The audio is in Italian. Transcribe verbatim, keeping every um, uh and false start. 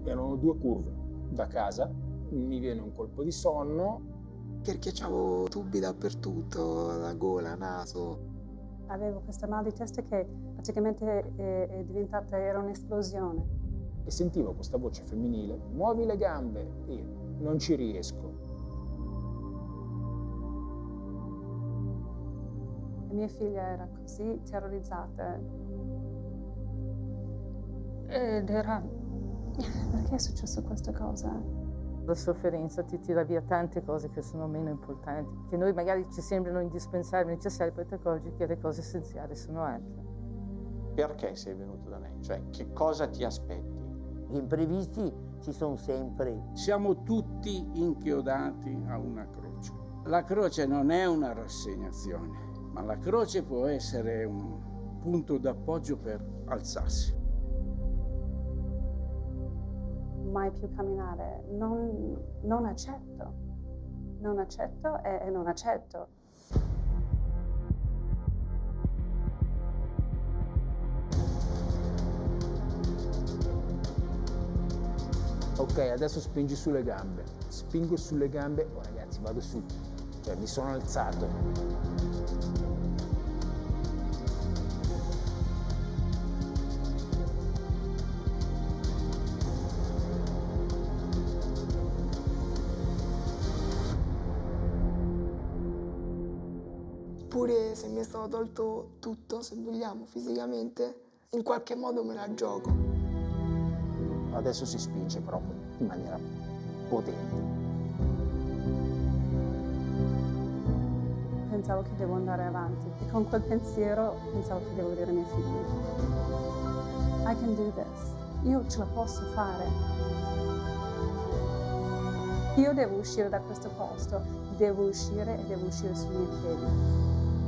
Erano due curve da casa, mi viene un colpo di sonno. Perché avevo tubi dappertutto, la gola, naso. Avevo questa mal di testa che praticamente è, è diventata, era un'esplosione. E sentivo questa voce femminile, muovi le gambe, e io non ci riesco. E mia figlia era così terrorizzata. Ed era, perché è successo questa cosa? La sofferenza ti tira via tante cose che sono meno importanti, che noi magari ci sembrano indispensabili, necessarie, poi ti accorgi che le cose essenziali sono altre. Perché sei venuto da me? Cioè, che cosa ti aspetti? Gli imprevisti ci sono sempre. Siamo tutti inchiodati a una croce. La croce non è una rassegnazione, ma la croce può essere un punto d'appoggio per alzarsi. Mai più camminare, non, non accetto, non accetto e, e non accetto. Ok, adesso spingi sulle gambe. Spingo sulle gambe, oh ragazzi, vado su. Cioè, mi sono alzato. Pure se mi è stato tolto tutto, se vogliamo, fisicamente, in qualche modo me la gioco. Adesso si spinge proprio in maniera potente. Pensavo che devo andare avanti e con quel pensiero pensavo che devo dire ai miei figli: I can do this, io ce la posso fare. Io devo uscire da questo posto, devo uscire e devo uscire sui miei piedi.